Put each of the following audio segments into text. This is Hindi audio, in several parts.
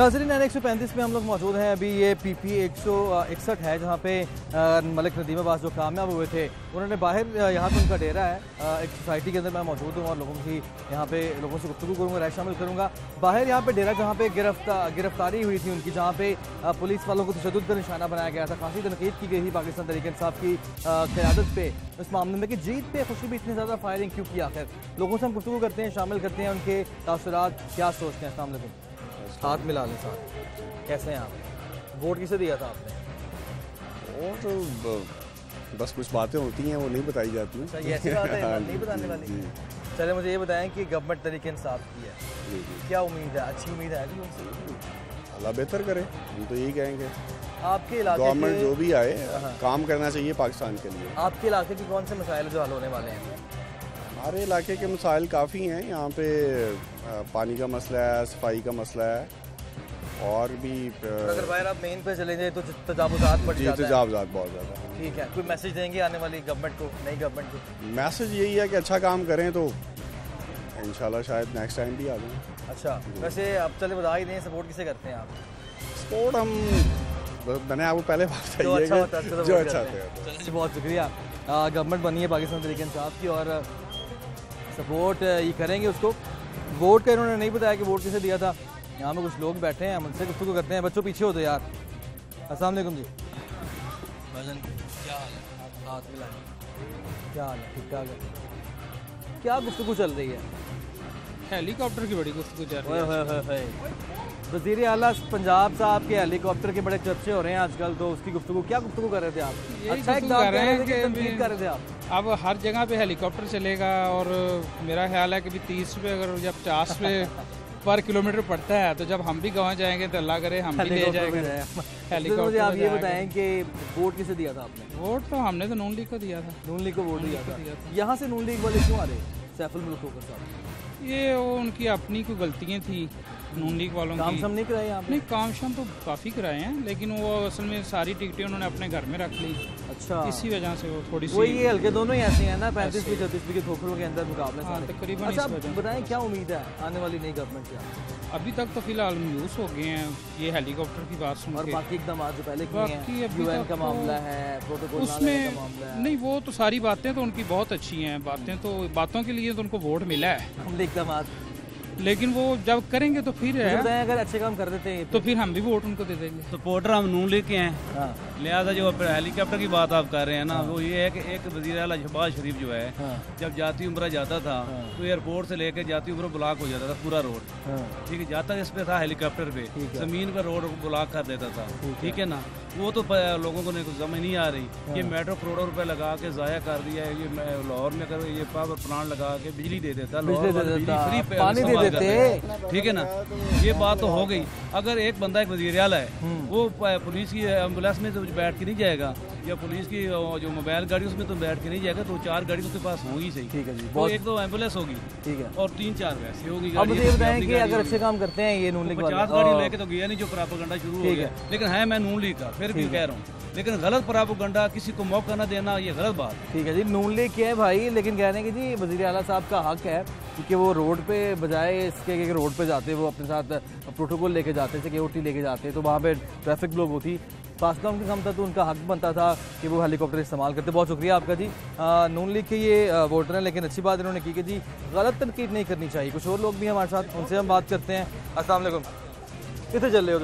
नाज़रीन NA-135 में हम लोग मौजूद हैं। अभी ये PP 161 है जहाँ पे मलिक नदीम अब्बास जो कामयाब हुए थे उन्होंने बाहर, यहाँ पे उनका डेरा है, एक सोसाइटी के अंदर मैं मौजूद हूँ और लोगों से गुफ्तगू करूँगा, राय शामिल करूँगा। बाहर यहाँ पे डेरा जहाँ पे गिरफ्तारी हुई थी उनकी, जहाँ पे पुलिस वालों को तशद्दुद का निशाना बनाया गया था, खासी तनकीद की गई थी पाकिस्तान तहरीक इंसाफ की क़यादत पे इस मामले में कि जीत पे खुशी भी इतनी ज़्यादा फायरिंग क्यों की। आखिर लोगों से हम गुफ्तगू करते हैं, शामिल करते हैं उनके तासुरात, क्या सोचते हैं। अस्सलाम वालेकुम। हाथ मिला लें साथ, कैसे हैं आप? वोट किसे दिया था आपने? वो तो बस कुछ बातें होती हैं वो नहीं बताई जाती हैं। ये ऐसी बात है नहीं बताने वाली। चले मुझे ये बताएं कि गवर्नमेंट तरीके इंसाफ की है, क्या उम्मीद है? अच्छी उम्मीद है कि उनसे अल्लाह बेहतर करे, हम तो यही कहेंगे। आपके इलाके गवर्नमेंट जो भी आए काम करना चाहिए पाकिस्तान के लिए। आपके इलाके के कौन से मसाइल जो हल होने वाले हैं? हमारे इलाके के मसाइल काफ़ी हैं। यहाँ पे पानी का मसला है, सफाई का मसला है, और भी अगर बाहर आप मेन पे चले जाए तो तजावुज़ात बढ़ जाते हैं। तजावुज़ात बहुत ज़्यादा। ठीक है, कोई मैसेज देंगे आने वाली गवर्नमेंट को, नई गवर्नमेंट को? मैसेज यही है कि अच्छा काम करें तो इंशाल्लाह शायद नेक्स्ट टाइम भी आ जाए। अच्छा, वैसे आप चले बता ही दें, सपोर्ट किसे करते हैं आप? सपोर्ट हम मैंने आपको पहले बात कही है, जो अच्छा होता है। बहुत शुक्रिया। गवर्नमेंट बनी है पाकिस्तान तहरीक इंसाफ की और सपोर्ट ये करेंगे उसको। वोट का इन्होंने नहीं बताया कि वोट किसे दिया था। यहाँ में कुछ लोग बैठे हैं, हम उनसे गुफ्तगू करते हैं। बच्चों पीछे होते यार। अस्सलाम वालेकुम जी। क्या हाल है? हाथ मिलाएं। क्या हाल है? ठीक ठाक है। क्या गुफ्तगू चल रही है? हेलीकॉप्टर की बड़ी गुफ्तगू चल रही है। वज़ीर आला पंजाब साहब के हेलीकॉप्टर के बड़े चर्चे हो रहे हैं आजकल, तो उसकी गुफ्तगू, क्या गुफ्तगू कर रहे थे आप? अच्छा एक कर रहे थे आप। अब हर जगह पे हेलीकॉप्टर चलेगा और मेरा ख्याल है कि 30 रुपये अगर या 50 रुपये पर किलोमीटर पड़ता है, तो जब हम भी गाँव जाएंगे तो अल्लाह करे हम भी ले जाएंगे हेलीकॉप्टर। मुझे आप ये बताएं कि वोट किसे दिया था आपने? वोट तो हमने तो नून लीग को दिया था। नून लीग को वोट दिया था। यहाँ से नून लीग वाले क्यों आ रहे? सैफुल मुल्क होकर साहब, ये वो उनकी अपनी कोई गलतियाँ थी नून लीग वालों की। काम शाम नहीं कराए आप? नहीं, काम शाम तो काफ़ी कराए हैं, लेकिन वो असल में सारी टिकटें उन्होंने अपने घर में रख ली। अच्छा, इसी वजह से वो थोड़ी सी वही ये हल्के दोनों ही ऐसे हैं ना, 35 की 36 के ठोकरों के अंदर मुकाबले। हाँ, तकरीबन। अच्छा बताएं क्या उम्मीद है आने वाली नई गवर्नमेंट से? अभी तक तो फिलहाल मायूस हो गए हैं ये हेलीकॉप्टर की बात सुन के। और बाकी एकदम जो पहले बाकी UN का मामला है, प्रोटोकॉल उसमें का मामला है। नहीं, वो तो सारी बातें तो उनकी बहुत अच्छी हैं, बातों के लिए तो उनको वोट मिला है, लेकिन वो जब करेंगे तो फिर है, अगर अच्छे काम कर देते हैं तो फिर हम भी वोट उनको दे देंगे। सपोर्टर हम नून लीग के हैं, लिहाजा जो हेलीकॉप्टर की बात आप कर रहे हैं ना, वो ये है कि एक वज़ीर आला शहबाज शरीफ जो है, जब जाती उम्र जाता था तो एयरपोर्ट से लेकर जाती उम्र ब्लॉक हो जाता था पूरा रोड। ठीक है, जाता इस पे था हेलीकॉप्टर पे, जमीन पर रोड ब्लॉक कर देता था। ठीक है ना, वो तो लोगों को समझ नहीं आ रही। ये मेट्रो करोड़ों रुपए लगा के जाया कर दिया है। ये लाहौर में करो, ये पावर प्लांट लगा के बिजली दे देता, फ्री पानी दे देते। ठीक है ना, ये बात तो हो गई। अगर एक बंदा एक वज़ीर आला है, वो पुलिस की एम्बुलेंस में तो बैठ के नहीं जाएगा, या पुलिस की जो मोबाइल गाड़ी उसमें तो बैठ के नहीं जाएगा, तो 4 गाड़ी उसके पास होगी सही। ठीक है जी, तो एक तो एम्बुलेंस होगी, ठीक है, और 3-4 वैसे होगी। अब मुझे ये बताएं कि अगर अच्छे काम करते हैं ये नून लीग वाले, 50 गाड़ी लेके तो गया नहीं जो प्रोपेगेंडा शुरू हो गया। लेकिन है मैं नून लीग का, फिर भी कह रहा हूँ, लेकिन गलत प्रोपेगेंडा, किसी को मौका न देना, ये गलत बात। ठीक है जी, नून लीग क्या है भाई, लेकिन कह रहे हैं कि जी वज़ीर आला साहब का हक है क्योंकि वो रोड पे बजाय इसके कि रोड पे जाते वो अपने साथ प्रोटोकॉल लेके जाते, सिक्योरिटी लेके जाते, तो वहाँ पे ट्रैफिक ब्लॉक होती, फासला उनका कम था, तो उनका हक बनता था कि वो हेलीकॉप्टर इस्तेमाल करते। बहुत शुक्रिया आपका जी। नून लीग के ये वोटर हैं, लेकिन अच्छी बात इन्होंने की कि जी गलत तनकीद नहीं करनी चाहिए। कुछ और लोग भी हमारे साथ, उनसे हम बात करते हैं। अस्सलाम वालेकुम। कितने चल रहे हो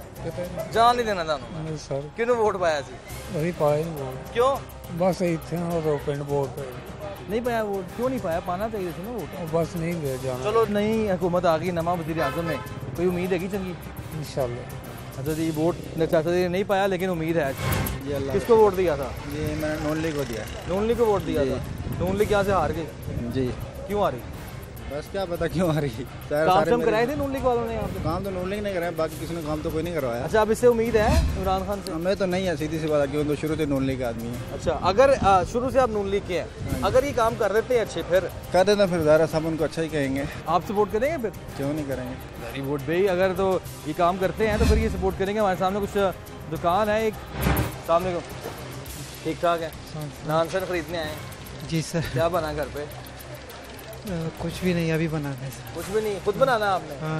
तुम? जान नहीं देना जानो सर, किन्हों वोट पाया सी? नहीं पाया नहीं वोट। क्यों? बस इतने पिंड वोट नहीं पाया वोट? क्यों नहीं पाया? पाना चाहिए था ना वोट। बस नहीं गए जाना। चलो नई हुकूमत आ गई, नवा वज़ीर आज़म में, कोई उम्मीद है कि चंगी इंशाल्लाह। अच्छा जी, वोट चाचा जी ने नहीं पाया लेकिन उम्मीद है। किसको वोट दिया था? ये मैंने नून लीग को दिया। नून लीग को वोट दिया था। नून लीग यहाँ से हार गई जी, क्यों आ रही? बस क्या पता क्यों आ रही। काम कराए थे नून लीग वालों ने यहाँ पे? काम तो नून लीग ने कराया, बाकी किसी ने काम तो कोई नहीं करवाया। अच्छा, अब इससे उम्मीद है इमरान खान से? हमें तो नहीं है, सीधी सी बात, क्यों तो शुरू से नून लीग आदमी है। अच्छा, अगर शुरू से आप नून लीग के हैं, अगर ये काम कर देते हैं अच्छे, फिर कर देना, फिर ज़ाहिर सब उनको अच्छा ही कहेंगे। आप सपोर्ट करेंगे फिर? क्यों नहीं करेंगे, वेरी वोट भाई। अगर तो ये काम करते हैं तो फिर ये सपोर्ट करेंगे। हमारे सामने कुछ दुकान है एक, सामने को ठीक ठाक है, नान सर खरीदने आए हैं जी सर। क्या बना घर पे? कुछ भी नहीं, अभी बनाना है सर। कुछ भी नहीं, खुद बनाना आपने? हाँ जी।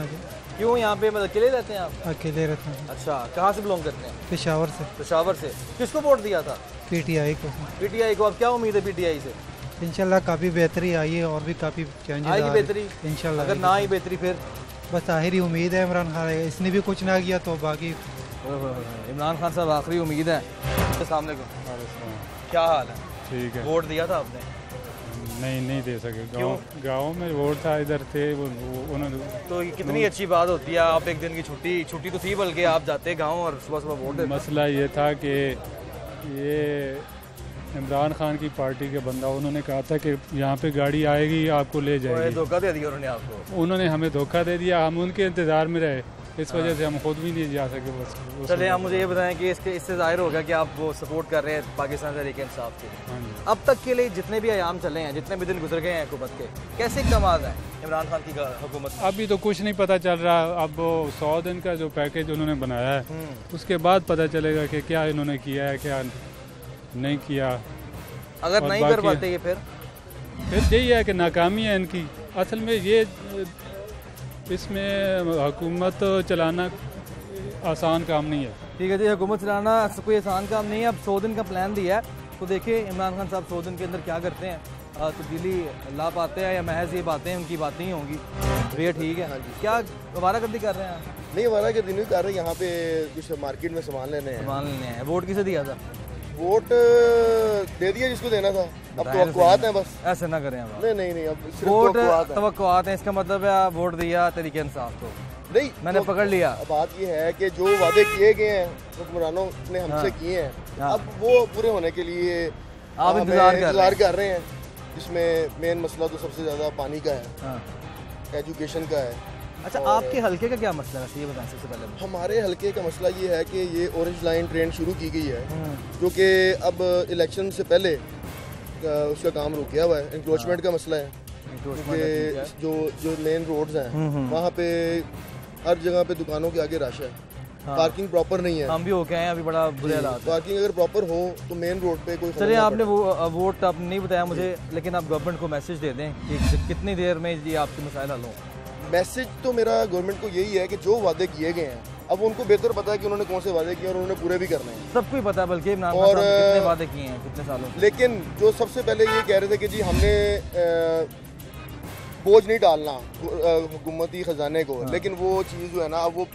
क्यों यहाँ पे मतलब अकेले रहते हैं आप? अकेले रहते हैं। अच्छा, कहाँ से बिलोंग करते हैं? पेशावर से। पेशावर से। किसको वोट दिया था? पीटीआई को। पीटीआई को। अब क्या उम्मीद है पीटीआई से? इंशाल्लाह काफ़ी बेहतरी आई है और भी काफ़ी चेंजेस आएगी बेहतरी इंशाल्लाह। अगर ना आई बेहतरी फिर बस आखिरी उम्मीद है इमरान खान आएगा, इसने भी कुछ ना किया तो बाकी। इमरान खान साहब आखिरी उम्मीद है। अस्सलाम वालेकुम, क्या हाल है? ठीक है। वोट दिया था आपने? नहीं दे सके। गाँव में वोट था, इधर थे उन्होंने। तो ये कितनी अच्छी बात होती है, आप एक दिन की छुट्टी तो थी, बल्कि आप जाते गाँव और सुबह सुबह वोट देते। मसला ये था कि ये इमरान खान की पार्टी के बंदा, उन्होंने कहा था कि यहाँ पे गाड़ी आएगी आपको ले जाएगी। धोखा दे दिया उन्होंने आपको? उन्होंने हमें धोखा दे दिया, हम उनके इंतज़ार में रहे, इस वजह से हम खुद भी नहीं जा सके। बस चलिए, आप मुझे ये बताएं कि इससे जाहिर होगा कि आप वो सपोर्ट कर रहे हैं पाकिस्तान तहरीक-ए-इंसाफ के। अब तक के लिए जितने भी अयाम चले हैं, जितने भी दिन गुजर गए हैं हुकूमत के, कैसे कमाल है इमरान खान की हुकूमत? अभी तो कुछ नहीं पता चल रहा। अब वो 100 दिन का जो पैकेज उन्होंने बनाया है, उसके बाद पता चलेगा कि क्या इन्होंने किया है, क्या नहीं किया। अगर नहीं कर पाते ये फिर यही है कि नाकामी है इनकी। असल में ये इसमें हुकूमत चलाना आसान काम नहीं है। ठीक है जी, हुकूमत चलाना कोई आसान काम नहीं है। अब 100 दिन का प्लान दिया है, तो देखिए इमरान खान साहब 100 दिन के अंदर क्या करते हैं, तब्दीली ला पाते हैं या महज ये बातें उनकी बातें ही होंगी। तो ये ठीक है। क्या आवारागर्दी कर रहे हैं आप? नहीं, आवारागर्दी नहीं कर रहे, यहाँ पे कुछ मार्केट में सामान लेने हैं। वोट किसे दिया था? वोट दे दिया जिसको देना था। अब तवक्कुआत हैं, बस ऐसे ना करें आप। नहीं, अब सिर्फ वोट तवक्कुआत हैं, इसका मतलब है आप वोट दिया तहरीक-ए-इंसाफ को? नहीं, मैंने पकड़ लिया। बात ये है कि जो वादे किए गए हैं हुक्मरानों ने हमसे किए हैं, अब वो पूरे होने के लिए आप इंतजार कर रहे हैं। जिसमें मेन मसला तो सबसे ज़्यादा पानी का है, एजुकेशन का है। अच्छा, आपके हल्के का क्या मसला है, ये बताएं सबसे पहले। हमारे हल्के का मसला ये है कि ये ऑरेंज लाइन ट्रेन शुरू की गई है, जो कि अब इलेक्शन से पहले उसका काम रुक गया हुआ है। इंक्रोचमेंट का मसला है, क्योंकि जो मेन रोड्स हैं वहाँ पे हर जगह पे दुकानों के आगे रश है। पार्किंग प्रॉपर नहीं है। हम भी होके आए हैं, अभी बड़ा बुरे हालात। पार्किंग अगर प्रॉपर हो तो मेन रोड पे कोई। चलिए, आपने वोट आपने नहीं बताया मुझे, लेकिन आप गवर्नमेंट को मैसेज दे दें कि कितनी देर में ये आपके मसाइल हल हों। मैसेज तो मेरा गवर्नमेंट को यही है कि जो वादे किए गए हैं, अब उनको बेहतर पता है कि उन्होंने कौन से वादे किए और उन्होंने पूरे भी करने हैं। सबको ही पता है, बल्कि इमरान खान साहब ने कितने वादे किए हैं कितने सालों से। लेकिन जो सबसे पहले ये कह रहे थे कि जी हमने बोझ नहीं डालना हुकूमती खजाने को, लेकिन वो चीज़ जो है ना, अब वो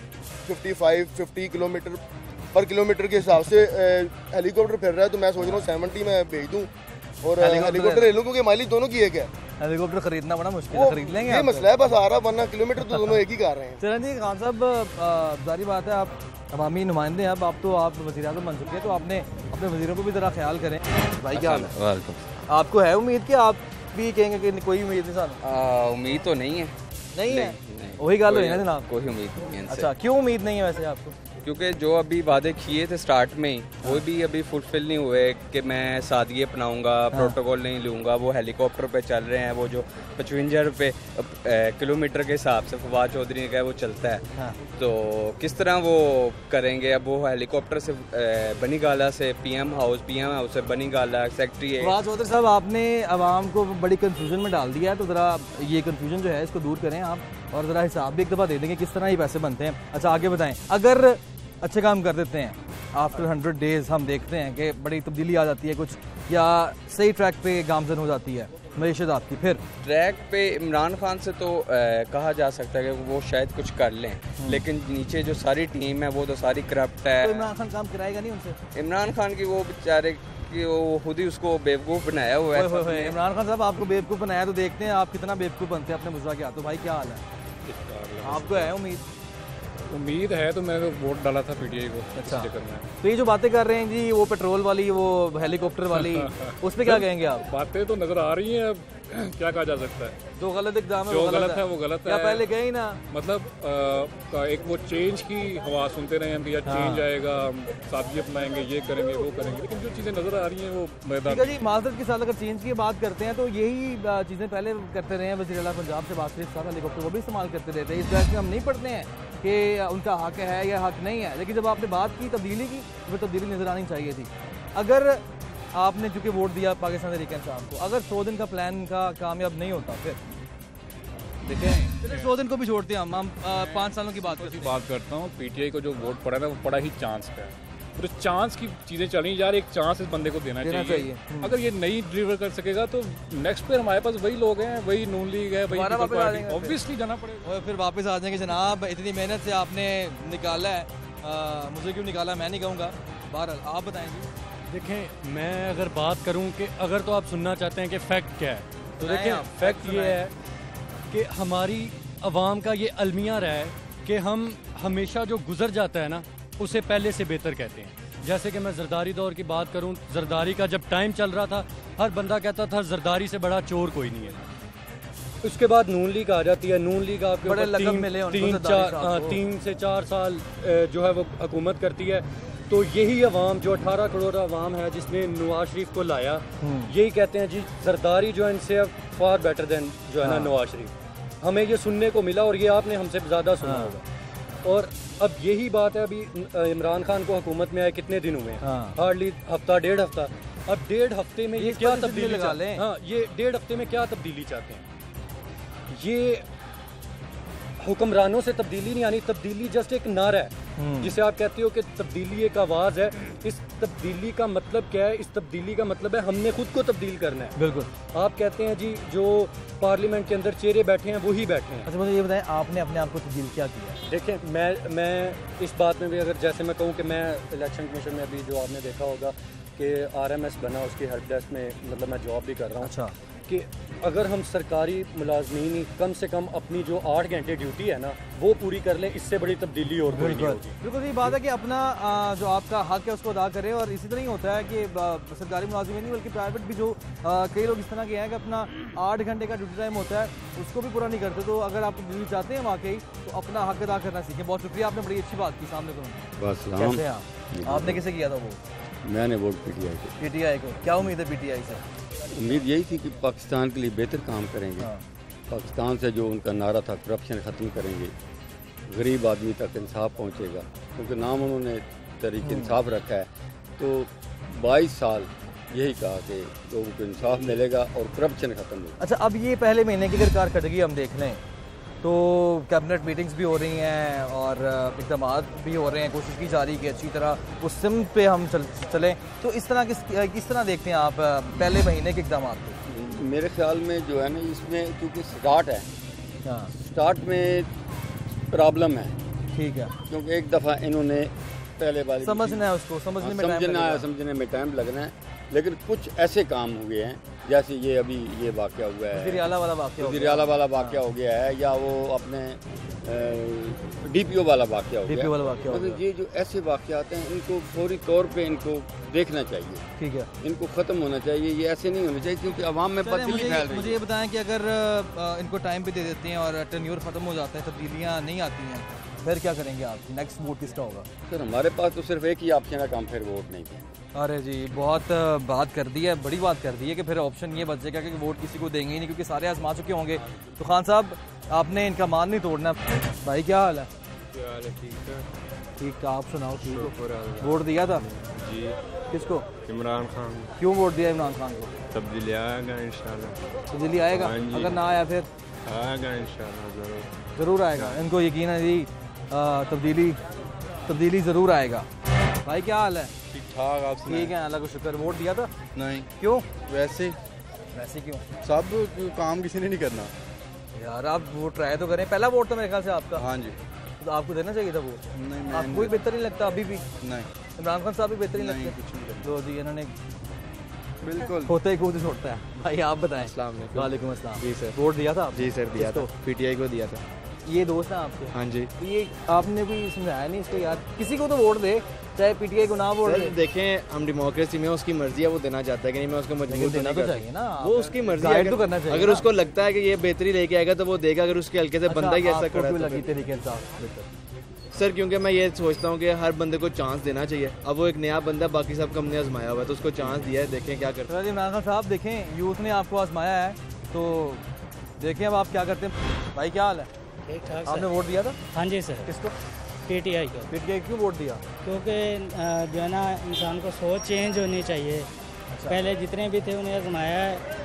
50 किलोमीटर पर किलोमीटर के हिसाब से हेलीकॉप्टर फिर रहा है। तो मैं सोच रहा हूँ 70 में भेज दूँ और हेलीकॉप्टर ले लूँ, क्योंकि माइलेज दोनों की एक है। हेलीकॉप्टर खरीदना बड़ा मुश्किल है, खरीद लेंगे। ये मसला है बस आ रहा, वरना किलोमीटर तो दोनों एक ही कर रहे हैं। चलें जी, खान साहब जारी बात है, आप अवामी नुमाइंदे हैं। अब आप तो वज़ीर-ए-आज़म बन चुके हैं, तो आपने अपने वज़ीरों को भी ज़रा ख्याल करें। भाई क्या हाल है? आपको है उम्मीद कि आप भी कहेंगे कि कोई उम्मीद नहीं? सानू उम्मीद तो नहीं है। नहीं है, वही गल हुई ना जनाब, कोई उम्मीद नहीं है। अच्छा, क्यों उम्मीद नहीं है वैसे आपको? क्योंकि जो अभी वादे किए थे स्टार्ट में ही, वो भी अभी फुलफिल नहीं हुए कि मैं सादगी अपनाऊंगा, प्रोटोकॉल नहीं लूँगा। वो हेलीकॉप्टर पे चल रहे हैं, वो जो 55 रुपये किलोमीटर के हिसाब से फवाद चौधरी ने कहा वो चलता है। तो किस तरह वो करेंगे? अब वो हेलीकॉप्टर से बनी गाला से पीएम हाउस से बनी गाला सेक्रेटरी है। फवाद चौधरी साहब, आपने आवाम को बड़ी कन्फ्यूजन में डाल दिया है, तो ज़रा ये कन्फ्यूजन जो है इसको दूर करें आप, और ज़रा हिसाब भी एक दफ़ा दे देंगे किस तरह ये पैसे बनते हैं। अच्छा, आगे बताएं। अगर अच्छे काम कर देते हैं, आफ्टर 100 डेज हम देखते हैं कि बड़ी तब्दीली आ जाती है कुछ, या सही ट्रैक पे गामजन हो जाती है मईशत आपकी, फिर ट्रैक पे इमरान खान से तो कहा जा सकता है कि वो शायद कुछ कर लें, लेकिन नीचे जो सारी टीम है वो तो सारी करप्ट है। तो इमरान खान काम कराएगा नहीं उनसे? इमरान खान की वो बेचारे कि वो खुद ही उसको बेवकूफ़ बनाया हुआ है। इमरान खान साहब आपको बेवकूफ़ बनाया, तो देखते हैं आप कितना बेवकूफ़ बनते हैं अपने मुजरा के हाथों। भाई क्या हाल है? आपको है उम्मीद है, तो मैंने वोट डाला था पीटीआई को। अच्छा, तो ये जो बातें कर रहे हैं जी, वो पेट्रोल वाली, वो हेलीकॉप्टर वाली, उस पर क्या कहेंगे आप? बातें तो नजर आ रही हैं, अब क्या कहा जा सकता है? जो गलत एग्जाम है जो गलत है वो गलत है। या पहले गए ही ना, मतलब एक वो चेंज की हवा सुनते रहे हम कि यार चेंज आएगा, सादगी अपनाएंगे, ये करेंगे वो करेंगे, लेकिन जो चीज़ें नजर आ रही हैं वो मैदान। ठीक है जी, माजरत के साथ अगर चेंज की बात करते हैं तो यही चीज़ें पहले करते रहे हैं। वज़ीर-ए-आला पंजाब से बात करें, सारा हेलीकॉप्टर वो भी इस्तेमाल करते रहते हैं। इस बात में हम नहीं पढ़ते हैं कि उनका हक है या हक नहीं है, लेकिन जब आपने बात की तब्दीली की, तो तब्दीली नजर आनी चाहिए थी। अगर आपने चूँकि वोट दिया पाकिस्तान तहरीक-ए-इंसाफ को, अगर 100 दिन का प्लान का कामयाब नहीं होता, फिर देखें 100 दिन को भी छोड़ते हैं हम 5 सालों की बात करता हूँ। पीटीआई को जो वोट पड़ा ना वो पड़ा ही चांस का, तो चांस की चीज़ें चल रही यार, एक चांस इस बंदे को देना चाहिए। अगर ये नहीं डिलीवर कर सकेगा तो नेक्स्ट पे हमारे पास वही लोग हैं, वही नून लीग है, वही ऑब्वियसली जाना पड़ेगा और फिर वापस आ जाएंगे। जनाब इतनी मेहनत से आपने निकाला है, मुझे क्यों निकाला मैं नहीं कहूँगा, बहरहाल आप बताएंगे। देखें मैं अगर बात करूं कि अगर तो आप सुनना चाहते हैं कि फैक्ट क्या है तो देखें फैक्ट ये है कि हमारी आवाम का ये अलमिया रहा है कि हम हमेशा जो गुजर जाता है ना उसे पहले से बेहतर कहते हैं। जैसे कि मैं जरदारी दौर की बात करूं, जरदारी का जब टाइम चल रहा था हर बंदा कहता था जरदारी से बड़ा चोर कोई नहीं है। उसके बाद नून लीग आ जाती है, नून लीग आपके ऊपर 3 से 4 साल जो है वो हुकूमत करती है। तो यही अवाम जो 18 करोड़ अवाम है जिसने नवाज शरीफ को लाया, यही कहते हैं जी जरदारी जो है इनसे फार बेटर देन जो है ना नवाज शरीफ। हमें ये सुनने को मिला और ये आपने हमसे ज़्यादा सुना होगा। और अब यही बात है, अभी इमरान खान को हुकूमत में आए कितने दिन हुए हैं, हार्डली हफ्ता 1.5 हफ्ता। अब 1.5 हफ्ते में ये क्या तब्दीली चाहते हैं? हाँ, ये 1.5 हफ्ते में क्या तब्दीली चाहते हैं? ये हुक्मरानों से तब्दीली नहीं आनी, तब्दीली जस्ट एक नारा है जिसे आप कहते हो कि तब्दीली एक आवाज़ है। इस तब्दीली का मतलब क्या है? इस तब्दीली का मतलब है हमने खुद को तब्दील करना है। बिल्कुल। आप कहते हैं जी जो पार्लियामेंट के अंदर चेहरे बैठे हैं वही बैठे हैं। अच्छा मुझे ये बताएं आपने अपने आप को तब्दील क्या किया? देखें मैं इस बात में भी अगर जैसे मैं कहूँ कि मैं इलेक्शन कमीशन में अभी जो आपने देखा होगा कि RMS बना, उसकी हेल्प डेस्क में मतलब मैं जॉब भी कर रहा हूँ। अच्छा। कि अगर हम सरकारी मुलाजमीन कम से कम अपनी जो 8 घंटे ड्यूटी है ना वो पूरी कर लें, इससे बड़ी तब्दीली और कोई नहीं होगी। बिल्कुल ये बात है कि अपना जो आपका हक है उसको अदा करें। और इसी तरह ही होता है कि सरकारी मुलाजिमीन नहीं बल्कि प्राइवेट भी जो कई लोग इस तरह के हैं कि अपना 8 घंटे का ड्यूटी टाइम होता है उसको भी पूरा नहीं करते। तो अगर आप तब्दीली चाहते हैं वाकई तो अपना हक अदा करना सीखें। बहुत शुक्रिया, आपने बड़ी अच्छी बात की। सामने कैसे हैं आपने किसे किया था वो? मैंने वोट PTI को। क्या उम्मीद है PTI से? उम्मीद यही थी कि पाकिस्तान के लिए बेहतर काम करेंगे। पाकिस्तान से जो उनका नारा था करप्शन ख़त्म करेंगे, गरीब आदमी तक इंसाफ पहुंचेगा, क्योंकि नाम उन्होंने तरीक़े इंसाफ रखा है। तो 22 साल यही कहा कि लोगों को इंसाफ मिलेगा और करप्शन ख़त्म होगा। अच्छा, अब ये पहले महीने की अगर कारकर्दगी हम देख लें तो कैबिनेट मीटिंग्स भी हो रही हैं और इक़दाम भी हो रहे हैं, कोशिश की जा रही है कि अच्छी तरह उस सिमत पे हम चलें। तो इस तरह देखते हैं आप पहले महीने के इक़दाम को? मेरे ख्याल में जो है ना इसमें क्योंकि स्टार्ट है, स्टार्ट में प्रॉब्लम है। ठीक है, क्योंकि एक दफ़ा इन्होंने पहले वाली समझना है, उसको समझने में टाइम लगना है। लेकिन कुछ ऐसे काम हुए हैं जैसे ये अभी ये वाक़या हुआ है, वज़ीर-ए-आला वाला वाक़या हो गया है, या वो अपने DPO वाला वाक़या हो गया। तो ये जो ऐसे वाक़यात हैं इनको फौरी तौर पे इनको देखना चाहिए। ठीक है, इनको ख़त्म होना चाहिए, ये ऐसे नहीं होना चाहिए क्योंकि अवाम में बददिली फैल रही है। मुझे ये बताएं कि अगर इनको टाइम पे दे देते हैं और टेन्योर ख़त्म हो जाता है, तब्दीलियाँ नहीं आती हैं, फिर क्या करेंगे आप? नेक्स्ट वोट किसका होगा? सर हमारे पास तो सिर्फ एक ही ऑप्शन है, हम फिर वोट नहीं देंगे। अरे जी, बहुत बात कर दी है, बड़ी बात कर दी है कि फिर ऑप्शन ये बचेगा कि वोट किसी को देंगे ही नहीं, क्योंकि सारे आजमा चुके होंगे। तो खान साहब आपने इनका मान नहीं तोड़ना। भाई क्या हाल है? ठीक, आप सुनाओ। ठीक हो? वोट दिया था जी। किसको? इमरान खान। क्यों वोट दिया इमरान खान को? तब्दीली आएगा इंशाल्लाह। तब्दीली आएगा? अगर ना आया फिर आएगा इंशाल्लाह, जरूर आएगा। इनको यकीन है जी तब्दीली ज़रूर आएगा। भाई क्या हाल है? ठीक ठाक, आप ठीक है, अल्लाह का शुक्र। वोट दिया था? नहीं। क्यों? वैसे क्यों? सब काम किसी ने नहीं करना यार। आप वो ट्राई तो करें। पहला वोट था मेरे ख्याल से आपका। हाँ जी। तो आपको देना चाहिए था वोट। नहीं, आपको कोई बेहतर नहीं लगता अभी भी? नहीं। इमरान खान साहब भी बेहतर नहीं लगते? कुछ नहीं। लो जी, इन्होंने बिल्कुल होता ही खुद छोड़ता है। भाई आप बताएं। वालेकुम अस्सलाम। जी सर। वोट दिया था? जी सर, दिया था। PTI को दिया था। ये दोस्त है आपके? हाँ जी। तो ये आपने भी समझाया नहीं इसको यार, किसी को तो वोट दे, चाहे PTI को ना वोट दे। देखें हम डेमोक्रेसी में, उसकी मर्जी है, वो देना चाहता है कि नहीं, मैं उसको मजबूर देना तो चाहिए ना, वो उसकी मर्जी है, तो करना चाहिए। अगर उसको लगता है कि ये बेहतरी लेके आएगा तो वो देगा, अगर उसके हल्के से बंदा ही ऐसा कर लगी तरीके से सर, क्योंकि मैं ये सोचता हूँ कि हर बंदे को चांस देना चाहिए। अब वो एक नया बंदा, बाकी सब को हमने आजमाया हुआ है, तो उसको चांस दिया है, देखें क्या करते हैं। इमरान खान साहब देखें, यूथ ने आपको आजमाया है, तो देखें अब आप क्या करते हैं। भाई क्या हाल है? ठीक ठाक। आपने वोट दिया था? हाँ जी सर। किसको? PTI को। PTI क्यों वोट दिया? क्योंकि जो है ना इंसान को सोच चेंज होनी चाहिए। पहले जितने भी थे उन्हें आजमाया है,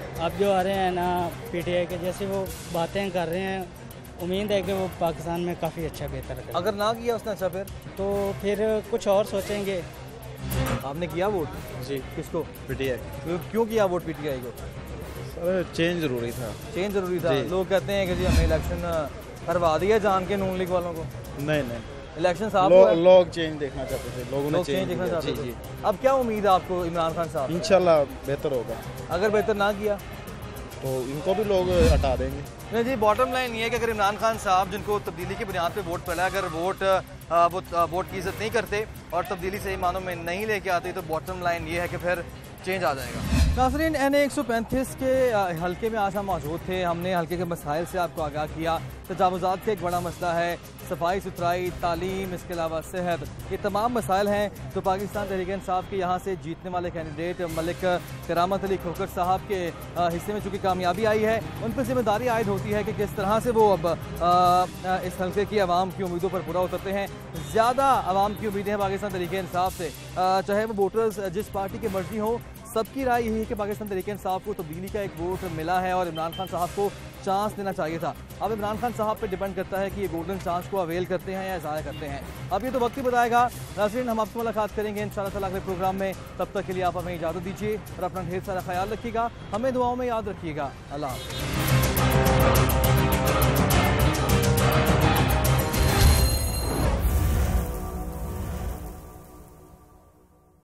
अब जो आ रहे हैं ना पीटीआई के, जैसे वो बातें कर रहे हैं, उम्मीद है कि वो पाकिस्तान में काफ़ी अच्छा बेहतर करें। अगर ना किया उसने अच्छा फिर कुछ और सोचेंगे। आपने किया वोट? जी। किसको? पीटीआई। क्यों किया वोट पीटीआई को? सर चेंज ज़रूरी था। चेंज ज़रूरी था। लोग कहते हैं कि जी हमें इलेक्शन करवा दिया जान के नून लीग वालों को। नहीं, इलेक्शन साहब लोग चेंज देखना चाहते थे, लोगों ने चेंज देखना चाहते थे। अब क्या उम्मीद है आपको इमरान खान साहब? इंशाल्लाह बेहतर होगा। अगर बेहतर ना किया तो इनको भी लोग हटा देंगे। नहीं जी, बॉटम लाइन ये है कि अगर इमरान खान साहब जिनको तब्दीली की बुनियाद पे वोट पड़ा, अगर वोट की इज्जत नहीं करते और तब्दीली सही मानों में नहीं लेके आते, तो बॉटम लाइन ये है कि फिर चेंज आ जाएगा। नाज़रीन, NA-135 के हल्के में आज हम मौजूद थे। हमने हल्के के मसाइल से आपको आगाह किया। तजावुज़ात का एक बड़ा मसला है, सफाई सुथराई, तालीम, इसके अलावा सेहत, ये तमाम मसाइल हैं। तो पाकिस्तान तहरीक-ए-इंसाफ के यहाँ से जीतने वाले कैंडिडेट मलिक करामत अली खोखर साहब के हिस्से में चूँकि कामयाबी आई है, उन पर जिम्मेदारी आयद होती है कि किस तरह से वो अब इस हल्के की आवाम की उम्मीदों पर पूरा उतरते हैं। ज़्यादा आवाम की उम्मीदें हैं पाकिस्तान तहरीक-ए-इंसाफ से, चाहे वो वोटर्स जिस पार्टी की मर्जी हो। सबकी राय यही है कि पाकिस्तान तहरीक-ए-इंसाफ को तब्दीली का एक वोट मिला है और इमरान खान साहब को चांस देना चाहिए था। अब इमरान खान साहब पे डिपेंड करता है कि ये गोल्डन चांस को अवेल करते हैं या ज़ाया करते हैं। अब ये तो वक्त ही बताएगा। नाज़रीन, हम आपसे मुलाकात करेंगे इंशाअल्लाह ताला अगले प्रोग्राम में। तब तक के लिए आप हमें इजाज़त दीजिए और अपना ढेर सारा ख्याल रखिएगा। हमें दुआओं में याद रखिएगा। अल्लाह हाफ़िज़।